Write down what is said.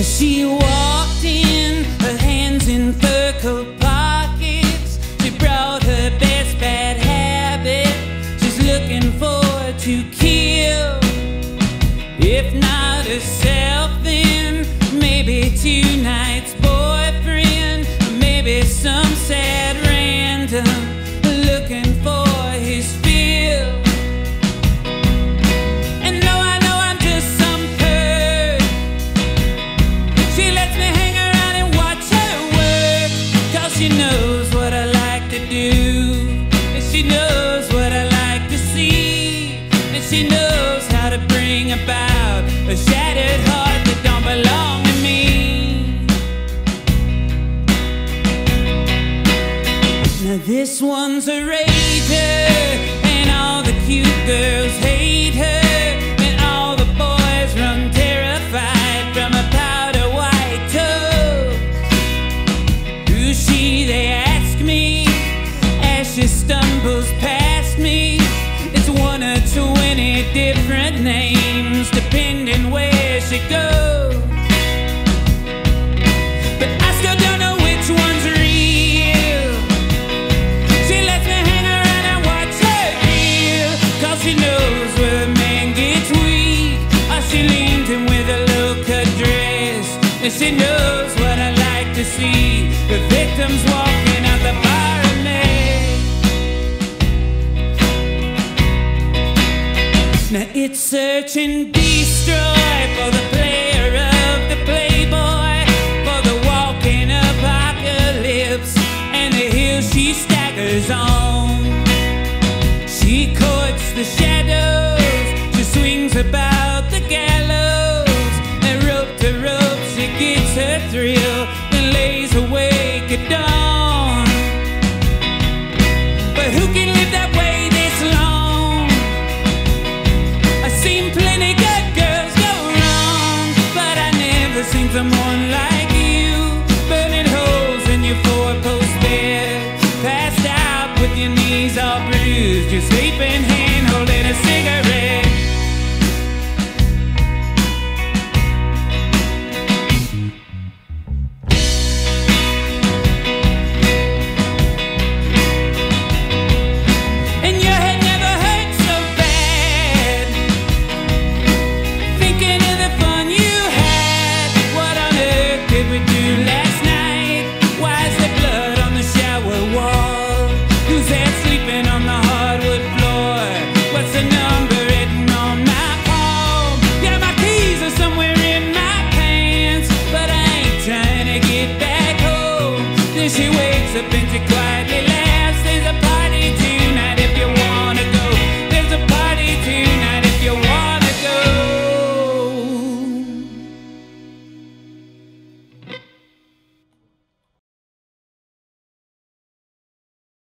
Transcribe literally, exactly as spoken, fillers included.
She walked in, her hands in fur coat pockets. She brought her best bad habit. She's looking forward to kill. If not herself, then maybe tonight's boyfriend, maybe some sad random looking for his fill. And no, I know I'm just some perv. She lets me hang around and watch her work, 'cause she knows what I like to do, and she knows what I like to see, and she knows how to bring about a shattered heart that don't belong to me. Now this one's a rager, and all the cute girls hate her, and all the boys run terrified from a powder white toe. Who's she, they ask me, as she stumbles past me. It's one or twenty different names, depending where she goes. But I still don't know which one's real. She lets me hang around and watch her deal, 'cause she knows where a man gets weak, or she leans in with a low-cut dress, and she knows what I like to see, the victims walking out the bar of me. Now it's search and destroy for the player of the playboy, for the walking apocalypse, and the hill she staggers on. She courts the shadows, she swings about the gallows, and rope to rope she gets her thrill, then lays awake at dawn. But who can live that way this long? I've seen plenty good girls go wrong, but I never seen someone like